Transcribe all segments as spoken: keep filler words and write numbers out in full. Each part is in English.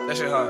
That shit hard.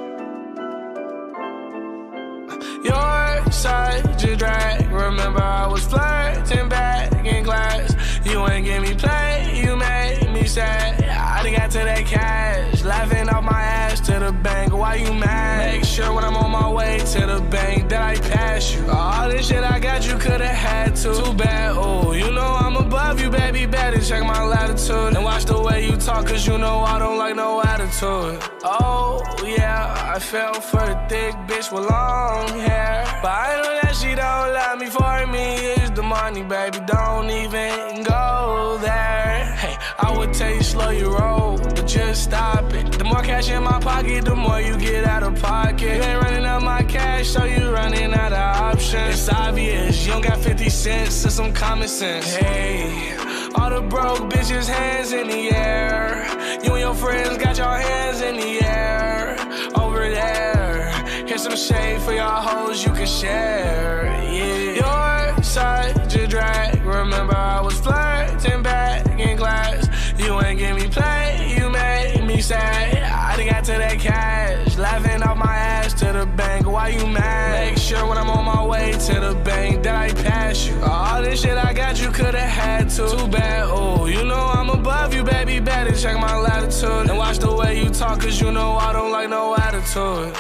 Your side just drag. Remember I was flirting back in class. You ain't give me play, you made me sad. I done got to that cash, laughing off my ass to the bank. Why you mad? Make sure when I'm on my way to the bank that I pass you. All this shit I got you could've had to. Too bad, oh, you know I'm above you, baby. Better check my latitude and watch the way you talk, cause you know I don't like no attitude. Oh, yeah, I fell for the thick bitch with long hair, but I know that she don't love me. For me, it's the money, baby. Don't even go there. Hey, I would tell you slow your roll, but just stop it. The more cash in my pocket, the more you get out of pocket. You ain't running out my cash, so you running out of options. It's obvious, you don't got fifty cents to some common sense. Hey, all the broke bitches, hands in the air. You and your friends got your hands in the air. Over there, here's some shade for y'all hoes you can share. Yeah, your side just drag. Remember I was flirting back in class. You ain't give me play, you made me sad. I done got to that cash, laughing off my ass to the bank. Why you mad? Make sure when I'm on my way to the bank that I pass you. All this shit I got you could've had to. Too bad, oh, you know I'm above you, baby. Better check my latitude and watch the way you talk, cause you know I don't like no attitude.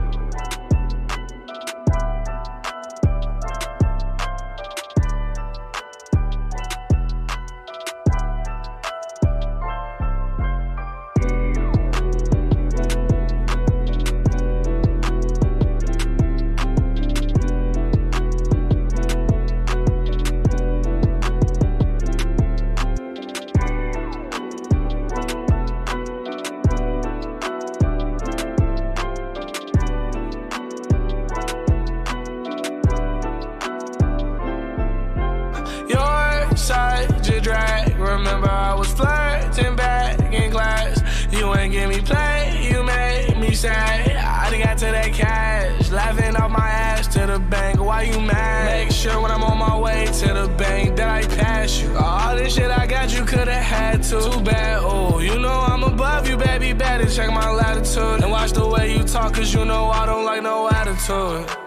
Side just drag. Remember I was flirting back in class. You ain't give me play, you made me sad. I done got to that cash, laughing off my ass to the bank. Why you mad? Make sure when I'm on my way to the bank that I pass you. All this shit I got you could've had to. Too bad, oh, you know I'm above you, baby. Better check my latitude and watch the way you talk, cause you know I don't like no attitude.